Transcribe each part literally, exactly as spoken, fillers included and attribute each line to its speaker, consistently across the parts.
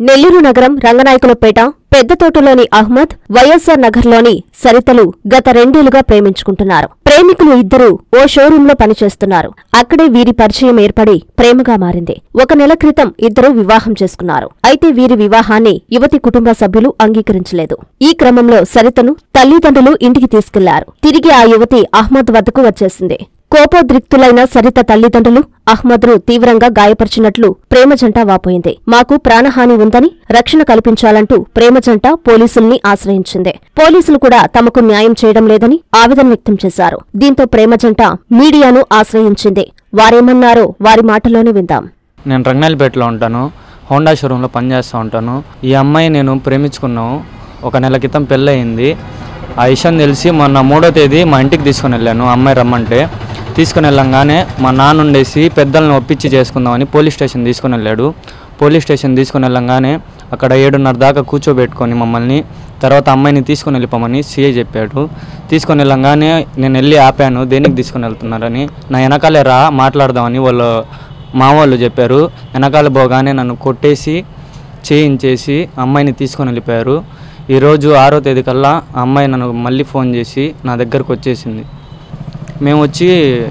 Speaker 1: నెల్లూరు నగరం రంగనాయకులపేట పెద్దతోటలోని అహ్మద్, వైఎస్ఆర్ నగర్లోని సరితలు గత రెండేళ్లుగా ప్రేమించుకుంటున్నారు. ప్రేమికులు ఇద్దరూ ఓ షోరూంలో పనిచేస్తున్నారు. అక్కడే వీరి పరిచయం ఏర్పడి ప్రేమగా మారింది. ఒక నెల క్రితం ఇద్దరూ వివాహం చేసుకున్నారు. అయితే వీరి వివాహాన్ని యువతి కుటుంబ సభ్యులు అంగీకరించలేదు. ఈ క్రమంలో సరితను తల్లిదండ్రులు ఇంటికి తీసుకెళ్లారు. తిరిగి ఆ యువతి అహ్మద్ వద్దకు వచ్చేసింది. కోపోద్రిక్తులైన సరిత తల్లిదండ్రులు అహ్మద్ను తీవ్రంగా గాయపరిచినట్లు ప్రేమజంట వాపోయింది. మాకు ప్రాణహాని ఉందని రక్షణ కల్పించాలంటూ ప్రేమజంట పోలీసుల్ని ఆశ్రయించింది. పోలీసులు కూడా తమకు న్యాయం చేయడం లేదని ఆవేదన వ్యక్తం చేశారు. దీంతో ప్రేమజంట మీడియాను ఆశ్రయించింది. వారేమన్నారో వారి మాటలోనే విందాం.
Speaker 2: నేను రంగనాయలపేటలో ఉంటాను. హోండా షోరూంలో పనిచేస్తూ ఉంటాను. ఈ అమ్మాయి నేను ప్రేమించుకున్నాము. ఒక నెల క్రితం పెళ్ళయింది. ఆ విషయం తెలిసి మొన్న మూడో తేదీ మా ఇంటికి తీసుకుని వెళ్ళాను. అమ్మాయి రమ్మంటే తీసుకుని వెళ్ళంగానే మా నాన్న ఉండేసి పెద్దలను ఒప్పించి చేసుకుందామని పోలీస్ స్టేషన్ తీసుకుని వెళ్ళాడు. పోలీస్ స్టేషన్ తీసుకుని వెళ్ళంగానే అక్కడ ఏడున్నర దాకా కూర్చోబెట్టుకొని మమ్మల్ని తర్వాత అమ్మాయిని తీసుకుని వెళ్ళిపోమని సీఐ చెప్పాడు. తీసుకుని వెళ్ళంగానే నేను వెళ్ళి ఆపాను, దేనికి తీసుకుని వెళ్తున్నారని. నా వెనకాలే రా మాట్లాడదామని వాళ్ళు మా వాళ్ళు చెప్పారు. వెనకాల పోగానే నన్ను కొట్టేసి చేయించేసి అమ్మాయిని తీసుకొని వెళ్ళిపోయారు. ఈరోజు ఆరో తేదీ కల్లా అమ్మాయి నన్ను మళ్ళీ ఫోన్ చేసి నా దగ్గరకు వచ్చేసింది. మేము వచ్చి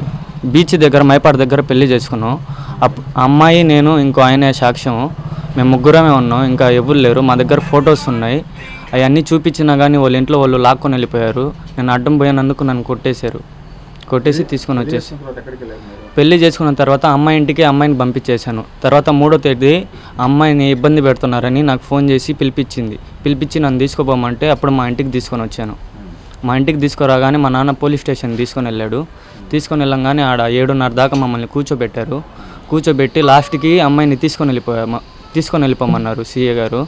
Speaker 2: బీచ్ దగ్గర మైపాడు దగ్గర పెళ్లి చేసుకున్నాం. అమ్మాయి నేను ఇంకో ఆయనే సాక్ష్యం. మేము ముగ్గురమే ఉన్నాం, ఇంకా ఎవరు లేరు. మా దగ్గర ఫొటోస్ ఉన్నాయి. అవన్నీ చూపించినా కానీ వాళ్ళ ఇంట్లో వాళ్ళు లాక్కొని వెళ్ళిపోయారు. నేను అడ్డం పోయినందుకు నన్ను కొట్టేశారు. కొట్టేసి తీసుకొని వచ్చేసి పెళ్లి చేసుకున్న తర్వాత అమ్మాయి ఇంటికి అమ్మాయిని పంపించేశాను. తర్వాత మూడో తేదీ అమ్మాయిని ఇబ్బంది పెడుతున్నారని నాకు ఫోన్ చేసి పిలిపించింది. పిలిపించి నన్ను తీసుకుపోమంటే అప్పుడు మా ఇంటికి తీసుకొని వచ్చాను. మా ఇంటికి తీసుకురాగానే మా నాన్న పోలీస్ స్టేషన్ తీసుకొని వెళ్ళాడు. తీసుకొని వెళ్ళంగానే ఆడ ఏడున్నర దాకా మమ్మల్ని కూర్చోబెట్టారు. కూర్చోబెట్టి లాస్ట్కి అమ్మాయిని తీసుకొని వెళ్ళిపోయా తీసుకొని వెళ్ళిపోమన్నారు సీఏ గారు.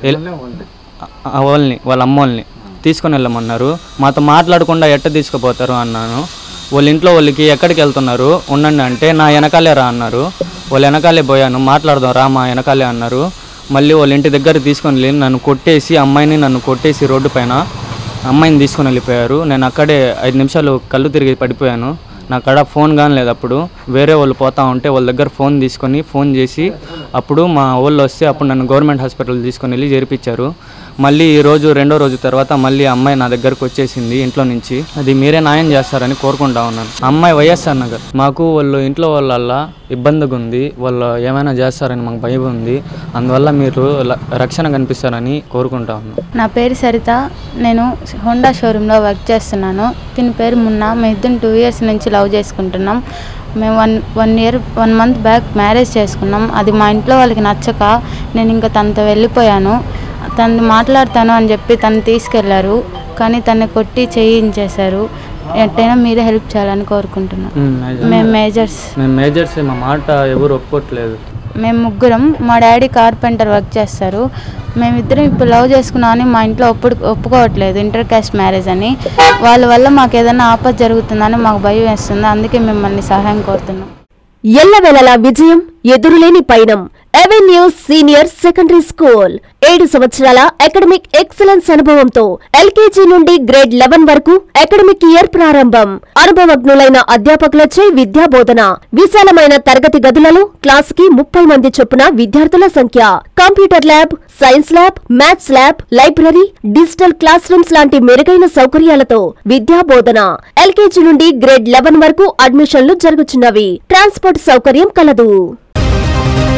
Speaker 2: వాళ్ళని వాళ్ళ అమ్మ వాళ్ళని తీసుకొని వెళ్ళమన్నారు. మాతో మాట్లాడకుండా ఎట్ట తీసుకుపోతారు అన్నాను. వాళ్ళ ఇంట్లో వాళ్ళకి ఎక్కడికి వెళ్తున్నారు ఉండండి అంటే నా వెనకాలే రా అన్నారు. వాళ్ళ వెనకాలే పోయాను. మాట్లాడదాం రా మా వెనకాలే అన్నారు. మళ్ళీ వాళ్ళ ఇంటి దగ్గర తీసుకొని వెళ్ళి నన్ను కొట్టేసి అమ్మాయిని నన్ను కొట్టేసి రోడ్డు పైన అమ్మాయిని తీసుకొని వెళ్ళిపోయారు. నేను అక్కడే ఐదు నిమిషాలు కళ్ళు తిరిగి పడిపోయాను. నా కాడ ఫోన్ కానీ లేదు. అప్పుడు వేరే వాళ్ళు పోతా ఉంటే వాళ్ళ దగ్గర ఫోన్ తీసుకొని ఫోన్ చేసి అప్పుడు మా వాళ్ళు వస్తే అప్పుడు నన్ను గవర్నమెంట్ హాస్పిటల్ తీసుకొని వెళ్ళి చేర్పించారు. మళ్ళీ ఈ రోజు రెండో రోజు తర్వాత మళ్ళీ అమ్మాయి నా దగ్గరకు వచ్చేసింది ఇంట్లో నుంచి. అది మీరే న్యాయం చేస్తారని కోరుకుంటా ఉన్నాను. అమ్మాయి వైఎస్ఆర్ నగర్. మాకు వాళ్ళు ఇంట్లో వాళ్ళ ఇబ్బందిగా ఉంది. వాళ్ళు ఏమైనా చేస్తారని మాకు భయం ఉంది. అందువల్ల మీరు రక్షణ కనిపిస్తారని కోరుకుంటా ఉన్నాను.
Speaker 3: నా పేరు సరిత. నేను హోండా షోరూంలో వర్క్ చేస్తున్నాను. దీని పేరు మున్న. మేము ఇద్దరు టూ ఇయర్స్ నుంచి లవ్ చేసుకుంటున్నాం. మేము one one year one month back marriage చేసుకున్నాం. అది మా ఇంట్లో వాళ్ళకి నచ్చక నేను ఇంకా తనతో వెళ్ళిపోయాను. తను మాట్లాడతాను అని చెప్పి తను తీసుకెళ్లారు. కానీ తను కొట్టి చేయించేశారు. ఎట్టయినా మీరే హెల్ప్ చేయాలని కోరుకుంటున్నాం. మేము మేజర్స్
Speaker 2: మేము మేజర్స్ మా మాట ఎవరు ఒప్పుకోవట్లేదు.
Speaker 3: మేము ముగ్గురం. మా డాడీ కార్పెంటర్ వర్క్ చేస్తారు. మేమిద్దరం ఇప్పుడు లవ్ చేసుకున్నామని మా ఇంట్లో ఒప్పుడు ఒప్పుకోవట్లేదు. ఇంటర్ కాస్ట్ మ్యారేజ్ అని. వాళ్ళ వల్ల మాకు ఏదైనా ఆపద జరుగుతుందని మాకు భయం వేస్తుంది. అందుకే మిమ్మల్ని సహాయం కోరుతున్నాం.
Speaker 1: ఎల్లవేళలా విజయం, ఎదురులేని పయనం. అవెన్యూస్ సీనియర్ సెకండరీ స్కూల్ ఏడు సంవత్సరాల అకాడమిక్ ఎక్సలెన్స్ అనుభవంతో ఎల్కేజీ నుండి గ్రేడ్ లెవెన్ వరకు అకాడమిక్ ఇయర్ ప్రారంభం. అనుభవజ్ఞులైన అధ్యాపకులచే విద్యా బోధన. విశాలమైన తరగతి గదులలో క్లాస్ కి ముప్పై మంది చొప్పున విద్యార్థుల సంఖ్య. Computer lab, science lab, maths lab, library, digital classroom లాంటి మెరుగైన సౌకర్యాలతో విద్యా బోధన. ఎల్కేజీ నుండి గ్రేడ్ లెవెన్ వరకు అడ్మిషన్లు జరుగుతున్నవి. ట్రాన్స్పోర్ట్ సౌకర్యం కలదు.